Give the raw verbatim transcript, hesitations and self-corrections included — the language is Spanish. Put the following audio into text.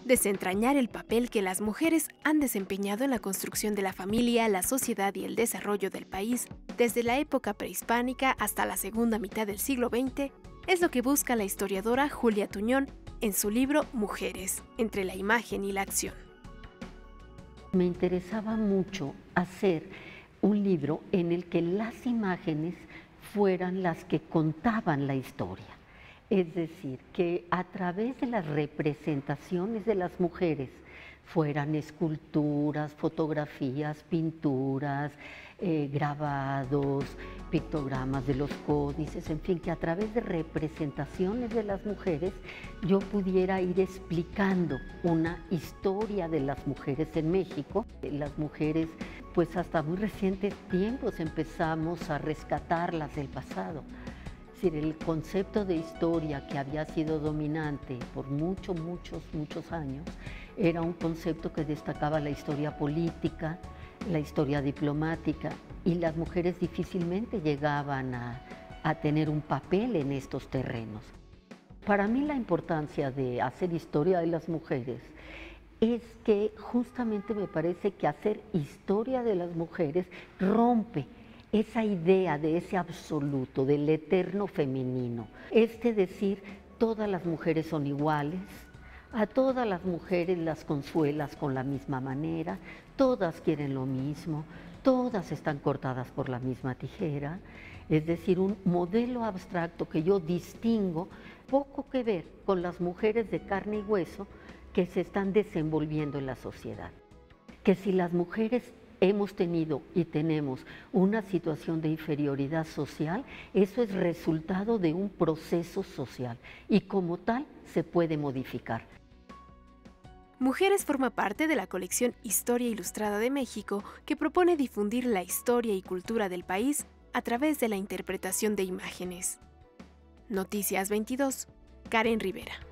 desentrañar el papel que las mujeres han desempeñado en la construcción de la familia, la sociedad y el desarrollo del país desde la época prehispánica hasta la segunda mitad del siglo veinte, es lo que busca la historiadora Julia Tuñón en su libro Mujeres, entre la imagen y la acción. Me interesaba mucho hacer un libro en el que las imágenes fueran las que contaban la historia. Es decir, que a través de las representaciones de las mujeres, fueran esculturas, fotografías, pinturas, eh, grabados, pictogramas de los códices, en fin, que a través de representaciones de las mujeres yo pudiera ir explicando una historia de las mujeres en México. Las mujeres, pues hasta muy recientes tiempos empezamos a rescatarlas del pasado. Es decir, el concepto de historia que había sido dominante por muchos, muchos, muchos años era un concepto que destacaba la historia política, la historia diplomática, y las mujeres difícilmente llegaban a, a tener un papel en estos terrenos. Para mí la importancia de hacer historia de las mujeres es que justamente me parece que hacer historia de las mujeres rompe esa idea de ese absoluto, del eterno femenino. Este decir, todas las mujeres son iguales, a todas las mujeres las consuelas con la misma manera, todas quieren lo mismo, todas están cortadas por la misma tijera. Es decir, un modelo abstracto que yo distingo, poco que ver con las mujeres de carne y hueso que se están desenvolviendo en la sociedad. Que si las mujeres hemos tenido y tenemos una situación de inferioridad social, eso es resultado de un proceso social y como tal se puede modificar. Mujeres forma parte de la colección Historia Ilustrada de México, que propone difundir la historia y cultura del país a través de la interpretación de imágenes. Noticias veintidós, Karen Rivera.